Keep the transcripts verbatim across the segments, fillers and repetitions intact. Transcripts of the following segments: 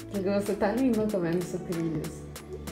Porque você tá linda comendo sucrilhos.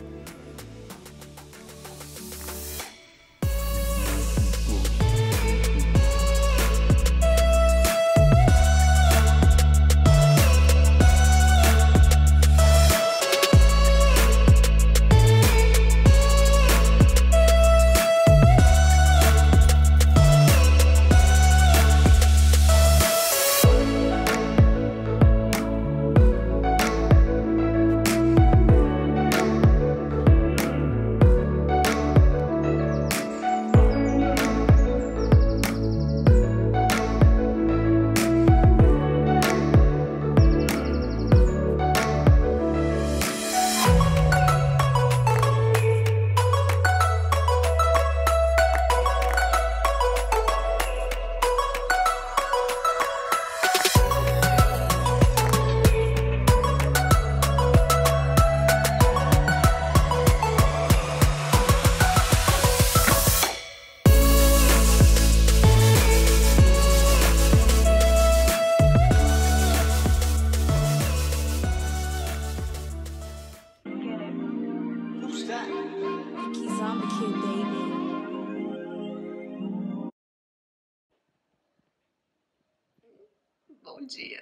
Bom dia!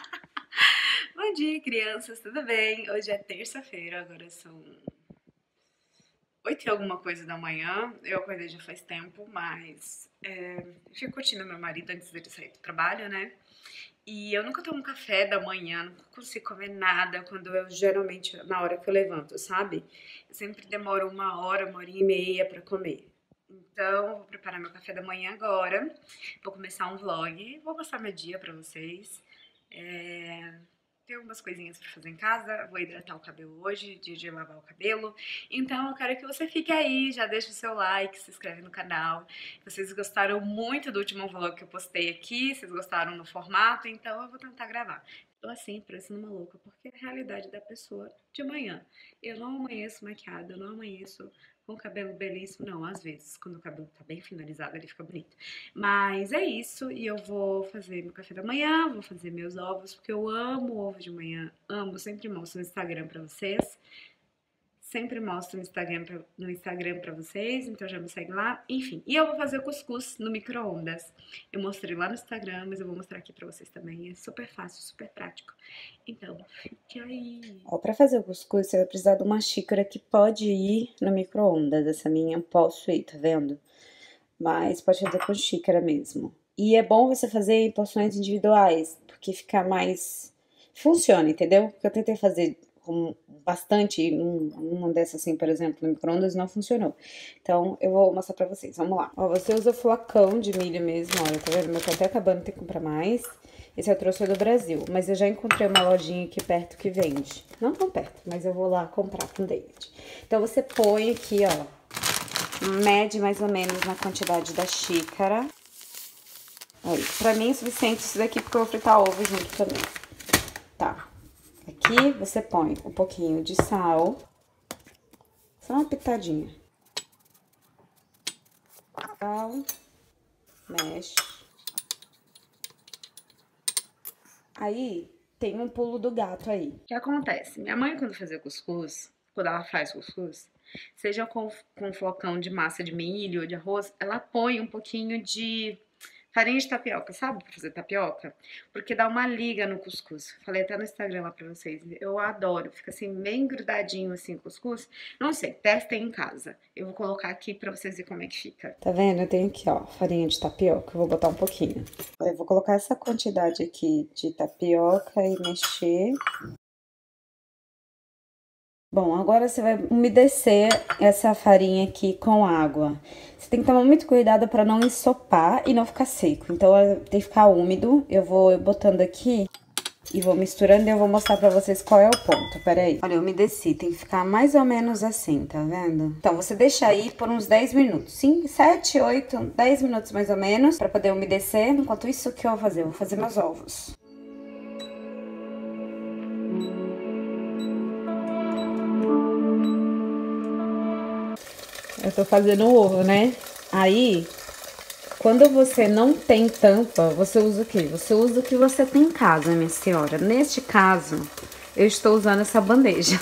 Bom dia, crianças, tudo bem? Hoje é terça-feira, agora são oito e alguma coisa da manhã. Eu acordei já faz tempo, mas é, fico curtindo meu marido antes dele sair do trabalho, né? E eu nunca tomo café da manhã, nunca consigo comer nada quando eu, geralmente, na hora que eu levanto, sabe? Eu sempre demoro uma hora, uma hora e meia pra comer. Então, eu vou preparar meu café da manhã agora, vou começar um vlog, vou mostrar meu dia pra vocês. É... Tem algumas coisinhas pra fazer em casa, vou hidratar o cabelo hoje, dia de lavar o cabelo. Então eu quero que você fique aí, já deixa o seu like, se inscreve no canal. Vocês gostaram muito do último vlog que eu postei aqui, vocês gostaram do formato, então eu vou tentar gravar. Tô assim, parecendo uma louca, porque é a realidade da pessoa de manhã. Eu não amanheço maquiada, eu não amanheço com o cabelo belíssimo, não, às vezes, quando o cabelo tá bem finalizado, ele fica bonito. Mas é isso, e eu vou fazer meu café da manhã, vou fazer meus ovos, porque eu amo ovo de manhã, amo, sempre mostro no Instagram pra vocês. Sempre mostro no Instagram, pra, no Instagram pra vocês, então já me segue lá. Enfim, e eu vou fazer o cuscuz no micro-ondas. Eu mostrei lá no Instagram, mas eu vou mostrar aqui pra vocês também. É super fácil, super prático. Então, fique aí. Ó, pra fazer o cuscuz, você vai precisar de uma xícara que pode ir no micro-ondas. Essa minha posso ir, tá vendo? Mas pode fazer com xícara mesmo. E é bom você fazer em porções individuais, porque fica mais... Funciona, entendeu? Porque eu tentei fazer... com bastante, um, uma dessas assim, por exemplo, no micro-ondas, não funcionou. Então, eu vou mostrar pra vocês, vamos lá. Ó, você usa flocão de milho mesmo, olha, tá vendo? Meu tá até acabando, tem que comprar mais. Esse eu trouxe do Brasil, mas eu já encontrei uma lojinha aqui perto que vende. Não tão perto, mas eu vou lá comprar com o David. Então, você põe aqui, ó, mede mais ou menos na quantidade da xícara. Aí, pra mim é suficiente isso daqui, porque eu vou fritar ovo junto também. Tá. Aqui você põe um pouquinho de sal, só uma pitadinha. Sal, mexe. Aí tem um pulo do gato aí. O que acontece? Minha mãe, quando fazia cuscuz, quando ela faz cuscuz, seja com, com flocão de massa de milho ou de arroz, ela põe um pouquinho de farinha de tapioca, sabe? Pra fazer tapioca. Porque dá uma liga no cuscuz. Falei até no Instagram lá pra vocês. Eu adoro. Fica assim, bem grudadinho assim o cuscuz. Não sei, testem em casa. Eu vou colocar aqui pra vocês verem como é que fica. Tá vendo? Eu tenho aqui, ó, farinha de tapioca. Eu vou botar um pouquinho. Eu vou colocar essa quantidade aqui de tapioca e mexer. Bom, agora você vai umedecer essa farinha aqui com água. Você tem que tomar muito cuidado para não ensopar e não ficar seco. Então, tem que ficar úmido. Eu vou botando aqui e vou misturando e eu vou mostrar para vocês qual é o ponto. Pera aí. Olha, eu umedeci. Tem que ficar mais ou menos assim, tá vendo? Então, você deixa aí por uns dez minutos. Sim, sete, oito, dez minutos mais ou menos para poder umedecer. Enquanto isso, o que eu vou fazer? Eu vou fazer meus ovos. Eu tô fazendo o ovo, né? Aí, quando você não tem tampa, você usa o quê? Você usa o que você tem em casa, minha senhora. Neste caso, eu estou usando essa bandeja.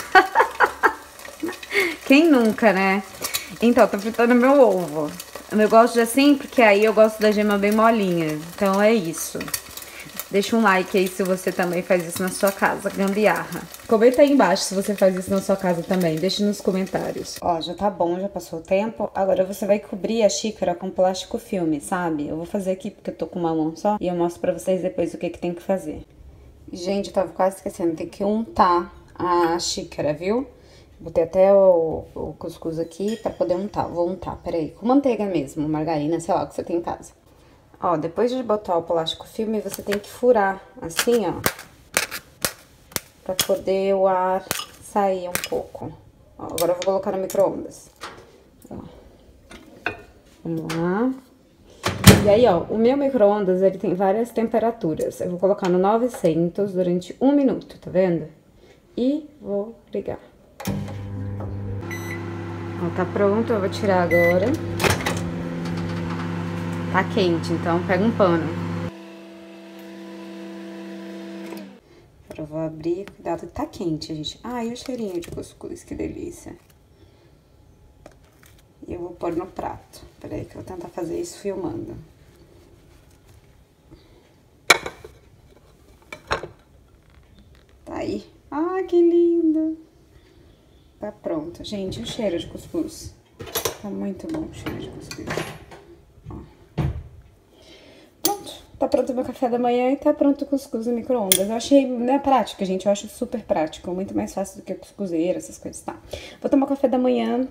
Quem nunca, né? Então, tô fritando meu ovo. Eu gosto de assim, porque aí eu gosto da gema bem molinha. Então é isso. Deixa um like aí se você também faz isso na sua casa, gambiarra. Comenta aí embaixo se você faz isso na sua casa também, deixa nos comentários. Ó, já tá bom, já passou o tempo. Agora você vai cobrir a xícara com plástico filme, sabe? Eu vou fazer aqui porque eu tô com uma mão só e eu mostro pra vocês depois o que que tem que fazer. Gente, eu tava quase esquecendo, tem que untar a xícara, viu? Botei até o, o cuscuz aqui pra poder untar. Vou untar, peraí, com manteiga mesmo, margarina, sei lá, o que você tem em casa. Ó, depois de botar o plástico filme, você tem que furar assim, ó, pra poder o ar sair um pouco. Ó, agora eu vou colocar no micro-ondas. Vamos lá. E aí, ó, o meu micro-ondas, ele tem várias temperaturas. Eu vou colocar no novecentos durante um minuto, tá vendo? E vou ligar. Ó, tá pronto, eu vou tirar agora. Tá quente, então pega um pano. Agora eu vou abrir, cuidado que tá quente, gente. Ai, o cheirinho de cuscuz, que delícia. E eu vou pôr no prato. Peraí que eu vou tentar fazer isso filmando. Tá aí. Ah, que lindo. Tá pronto. Gente, o cheiro de cuscuz. Tá muito bom o cheiro de cuscuz. Tá pronto o meu café da manhã e tá pronto o cuscuz no micro-ondas. Eu achei, né, prática, gente. Eu acho super prático. Muito mais fácil do que cuscuzeira, essas coisas, tá? Vou tomar café da manhã.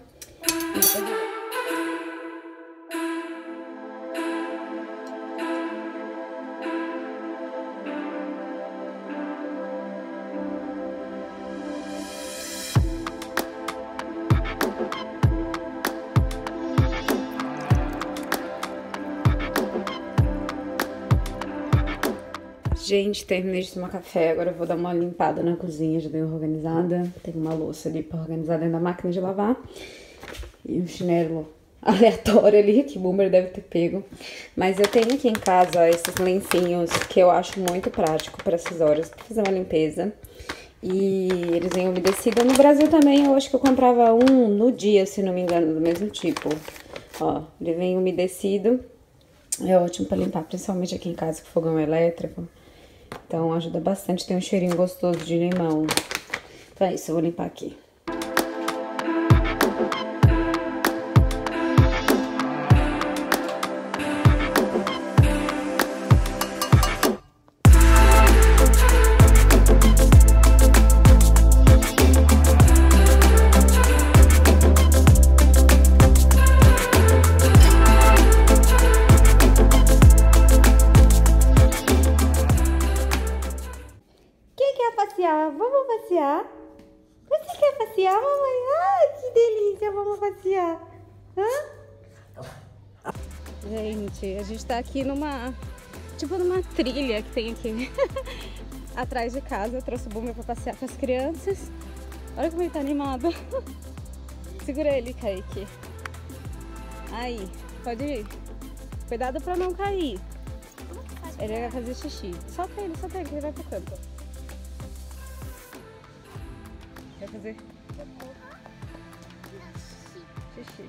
Gente, terminei de tomar café, agora eu vou dar uma limpada na cozinha, já dei uma organizada. Tem uma louça ali pra organizar dentro da máquina de lavar. E um chinelo aleatório ali, que o Boomer deve ter pego. Mas eu tenho aqui em casa esses lencinhos que eu acho muito prático para essas horas, pra fazer uma limpeza. E eles vêm umedecidos. No Brasil também, eu acho que eu comprava um no dia, se não me engano, do mesmo tipo. Ó, ele vem umedecido. É ótimo pra limpar, principalmente aqui em casa com fogão elétrico. Então ajuda bastante, tem um cheirinho gostoso de limão. Então é isso, eu vou limpar aqui. Vamos passear? Você quer passear, mamãe? Ai, que delícia, vamos passear. Hã? Gente, a gente tá aqui numa, tipo numa trilha que tem aqui atrás de casa. Eu trouxe o Boomer pra passear com as crianças. Olha como ele tá animado. Segura ele, Kaique. Aí, pode ir. Cuidado pra não cair. Ele vai fazer xixi. Solta ele, solta ele, que ele vai pro canto. Vai fazer xixi.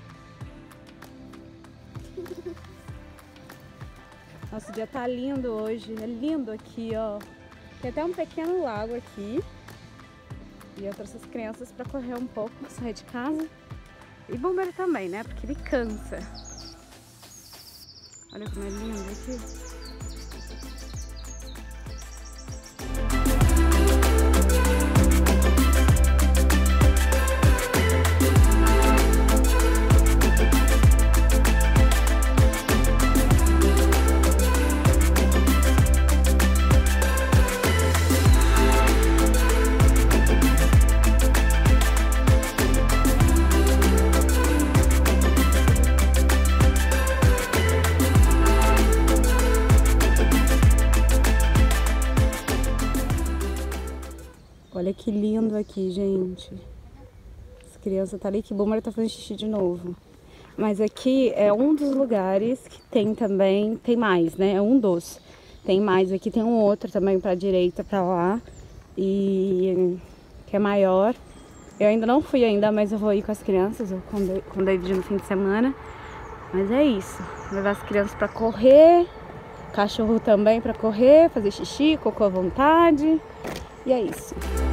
Nossa, o dia tá lindo hoje. É lindo aqui, ó. Tem até um pequeno lago aqui. E eu trouxe as crianças pra correr um pouco, sair de casa. E Boomer também, né? Porque ele cansa. Olha como é lindo aqui. Olha que lindo aqui, gente. As crianças tá ali, que Boomer tá fazendo xixi de novo. Mas aqui é um dos lugares que tem também, tem mais, né? É um dos. Tem mais aqui, tem um outro também pra direita, pra lá. E que é maior. Eu ainda não fui ainda, mas eu vou ir com as crianças, eu com o David no fim de semana. Mas é isso, vou levar as crianças pra correr, cachorro também pra correr, fazer xixi, cocô à vontade. E é isso.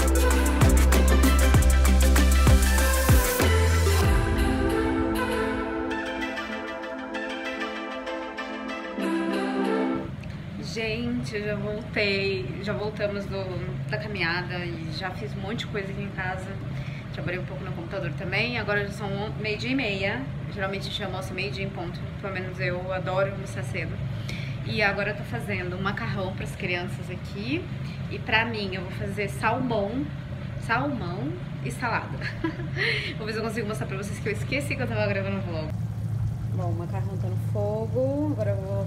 Gente, eu já voltei, já voltamos do, da caminhada e já fiz um monte de coisa aqui em casa. Trabalhei um pouco no computador também, agora já são meio-dia e meia. Geralmente a gente almoça meio-dia em ponto, pelo menos eu adoro almoçar cedo. E agora eu tô fazendo um macarrão para as crianças aqui. E pra mim eu vou fazer salmão, salmão e salada. Vou ver se eu consigo mostrar pra vocês que eu esqueci que eu tava gravando o vlog. Bom, o macarrão tá no fogo, agora eu vou...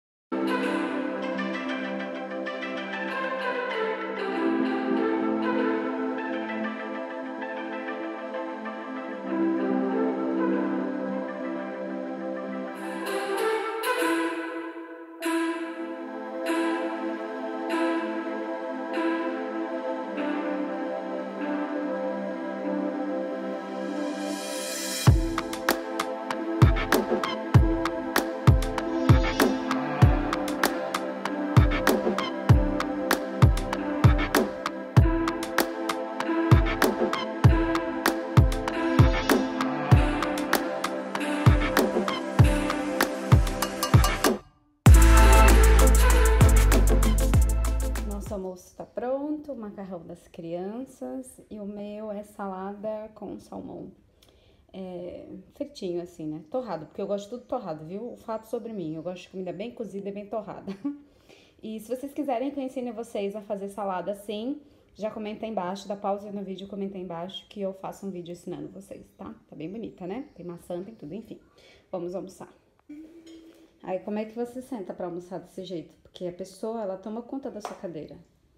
O almoço tá pronto, o macarrão das crianças e o meu é salada com salmão. É, fritinho assim, né? Torrado, porque eu gosto de tudo torrado, viu? O fato sobre mim, eu gosto de comida bem cozida e bem torrada. E se vocês quiserem que eu ensine vocês a fazer salada assim, já comenta aí embaixo, dá pausa no vídeo e comenta aí embaixo que eu faço um vídeo ensinando vocês, tá? Tá bem bonita, né? Tem maçã, tem tudo, enfim. Vamos almoçar. Aí como é que você senta pra almoçar desse jeito? Porque a pessoa, ela toma conta da sua cadeira.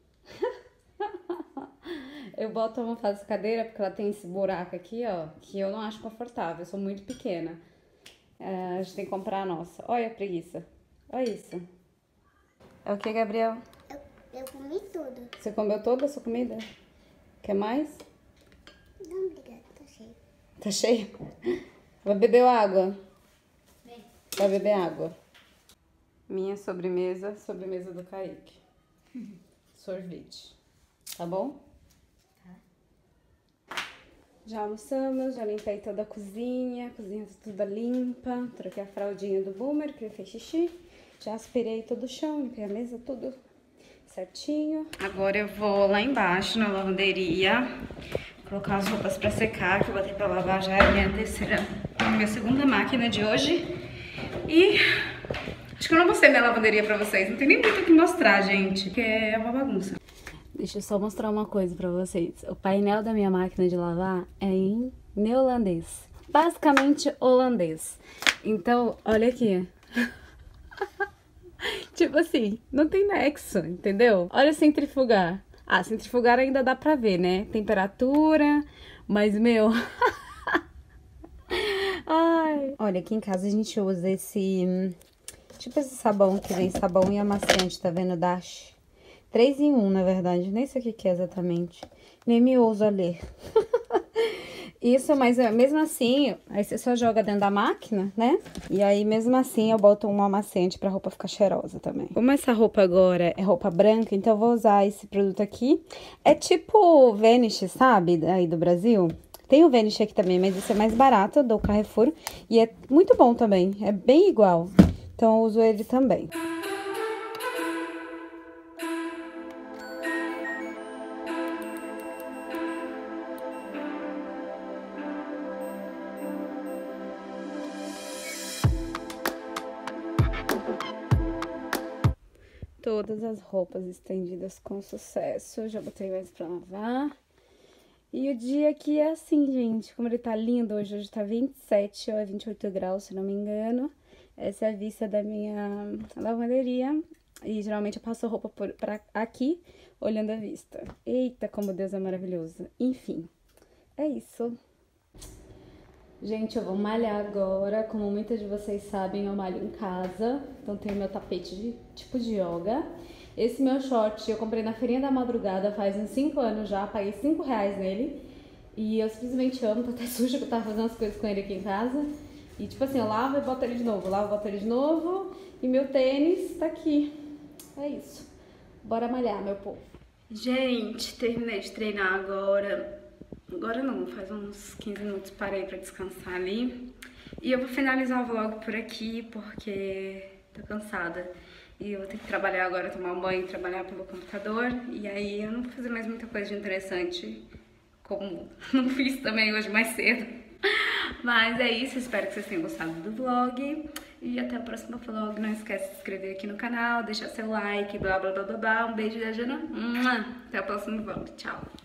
Eu boto a almofada dessa cadeira porque ela tem esse buraco aqui, ó, que eu não acho confortável, eu sou muito pequena. É, a gente tem que comprar a nossa. Olha a preguiça. Olha isso. É o que, Gabriel? Eu, eu comi tudo. Você comeu toda a sua comida? Quer mais? Não, obrigada, tá cheio. Tá cheio? Vai beber água? Vem. Vai beber água. Minha sobremesa, sobremesa do Kaique. Sorvete. Tá bom? Tá. Já almoçamos, já limpei toda a cozinha. A cozinha tá toda limpa. Troquei a fraldinha do Boomer, que ele fez xixi. Já aspirei todo o chão, limpei a mesa, tudo certinho. Agora eu vou lá embaixo na lavanderia colocar as roupas pra secar, que eu botei pra lavar já é a minha terceira, a minha segunda máquina de hoje. E acho que eu não mostrei minha lavanderia pra vocês, não tem nem muito o que mostrar, gente, porque é uma bagunça. Deixa eu só mostrar uma coisa pra vocês. O painel da minha máquina de lavar é em neerlandês. Basicamente holandês. Então, olha aqui. Tipo assim, não tem nexo, entendeu? Olha centrifugar. Ah, centrifugar ainda dá pra ver, né? Temperatura, mas, meu... Ai. Olha, aqui em casa a gente usa esse... Tipo esse sabão que vem sabão e amaciante, tá vendo? Dash. Três em um, na verdade. Nem sei o que que é exatamente. Nem me ouso a ler. Isso, mas mesmo assim, aí você só joga dentro da máquina, né? E aí, mesmo assim, eu boto um amaciante pra roupa ficar cheirosa também. Como essa roupa agora é roupa branca, então eu vou usar esse produto aqui. É tipo Vanish, sabe? Aí do Brasil. Tem o Vanish aqui também, mas esse é mais barato, do Carrefour. E é muito bom também, é bem igual. Então eu uso ele também. Todas as roupas estendidas com sucesso. Já botei mais pra lavar. E o dia aqui é assim, gente. Como ele tá lindo hoje. Hoje tá vinte e sete ou é vinte e oito graus, se não me engano. Essa é a vista da minha lavanderia. E geralmente eu passo a roupa por, pra aqui, olhando a vista. Eita, como Deus é maravilhoso. Enfim, é isso. Gente, eu vou malhar agora. Como muitas de vocês sabem, eu malho em casa. Então, tenho meu tapete de tipo de yoga. Esse meu short eu comprei na feirinha da madrugada faz uns cinco anos já, paguei cinco reais nele. E eu simplesmente amo, tô até suja que eu tava fazendo as coisas com ele aqui em casa. E tipo assim, eu lavo e boto ele de novo, lavo e boto ele de novo. E meu tênis tá aqui. É isso. Bora malhar, meu povo. Gente, terminei de treinar agora. Agora não, faz uns quinze minutos parei pra descansar ali. E eu vou finalizar o vlog por aqui, porque tô cansada. E eu vou ter que trabalhar agora, tomar um banho, trabalhar pelo computador. E aí eu não vou fazer mais muita coisa de interessante, como não fiz também hoje mais cedo. Mas é isso, espero que vocês tenham gostado do vlog. E até o próximo vlog. Não esquece de se inscrever aqui no canal, deixar seu like, blá blá blá blá blá. Um beijo da Jana. Até o próximo vlog. Tchau.